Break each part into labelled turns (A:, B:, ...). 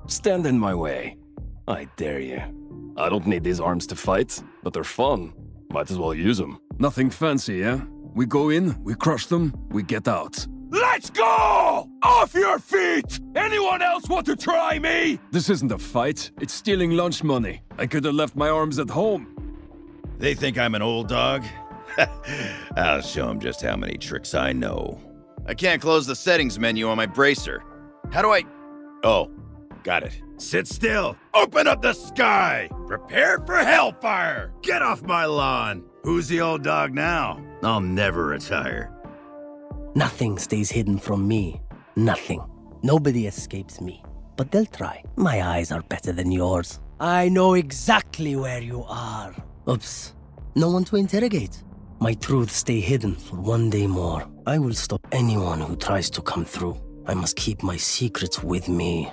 A: Stand in my way. I dare you. I don't need these arms to fight, but they're fun. Might as well use them.
B: Nothing fancy, yeah? We go in, we crush them, we get out.
C: Let's go! Off your feet! Anyone else want to try me?
B: This isn't a fight, it's stealing lunch money. I could have left my arms at home.
D: They think I'm an old dog? I'll show them just how many tricks I know. I can't close the settings menu on my bracer. How do I... Oh, got it. Sit still. Open up the sky. Prepare for hellfire. Get off my lawn. Who's the old dog now? I'll never retire.
E: Nothing stays hidden from me. Nothing. Nobody escapes me. But they'll try. My eyes are better than yours. I know exactly where you are. Oops. No one to interrogate. My truths stay hidden for one day more. I will stop anyone who tries to come through. I must keep my secrets with me.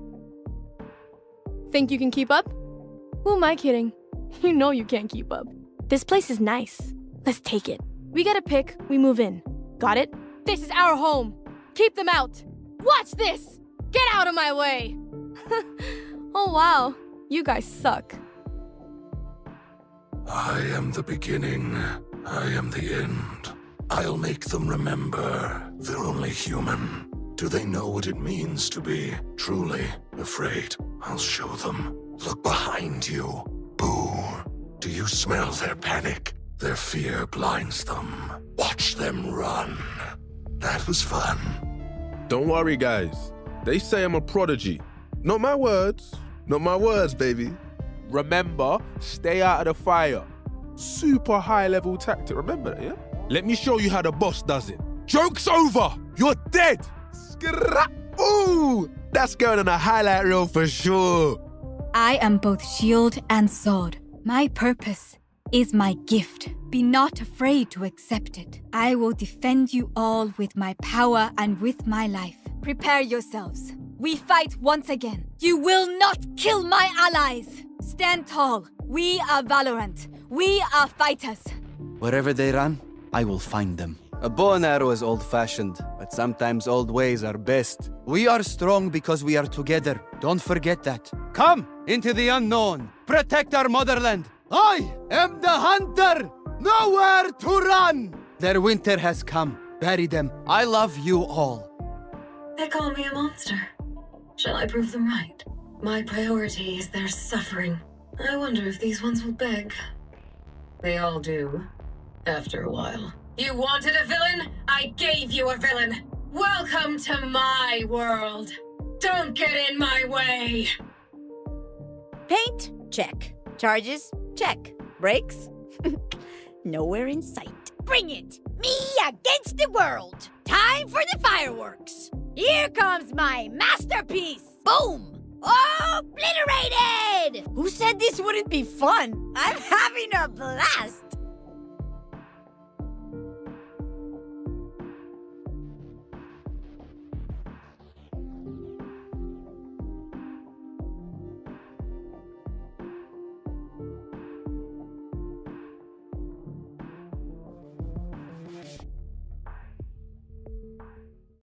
F: Think you can keep up? Who am I kidding? You know you can't keep up. This place is nice. Let's take it. We get a pick, we move in. Got it? This is our home. Keep them out. Watch this! Get out of my way! Oh wow, you guys suck.
G: I am the beginning. I am the end. I'll make them remember they're only human. Do they know what it means to be truly afraid? I'll show them. Look behind you. Boo. Do you smell their panic? Their fear blinds them. Watch them run. That was fun.
H: Don't worry, guys. They say I'm a prodigy. Not my words. Not my words, baby. Remember, stay out of the fire. Super high-level tactic. Remember that, yeah? Let me show you how the boss does it. Joke's over! You're dead! Ooh! That's going on a highlight reel for sure.
I: I am both shield and sword. My purpose is my gift. Be not afraid to accept it. I will defend you all with my power and with my life. Prepare yourselves. We fight once again. You will not kill my allies. Stand tall. We are Valorant. We are fighters.
J: Wherever they run, I will find them. A bow and arrow is old-fashioned, but sometimes old ways are best. We are strong because we are together. Don't forget that. Come into the unknown. Protect our motherland. I am the hunter. Nowhere to run. Their winter has come. Bury them. I love you all.
K: They call me a monster. Shall I prove them right? My priority is their suffering. I wonder if these ones will beg. They all do, after a while. You wanted a villain? I gave you a villain! Welcome to my world! Don't get in my way!
L: Paint? Check. Charges? Check. Brakes? Nowhere in sight. Bring it! Me against the world! Time for the fireworks! Here comes my masterpiece! Boom! Obliterated! Who said this wouldn't be fun? I'm having a blast!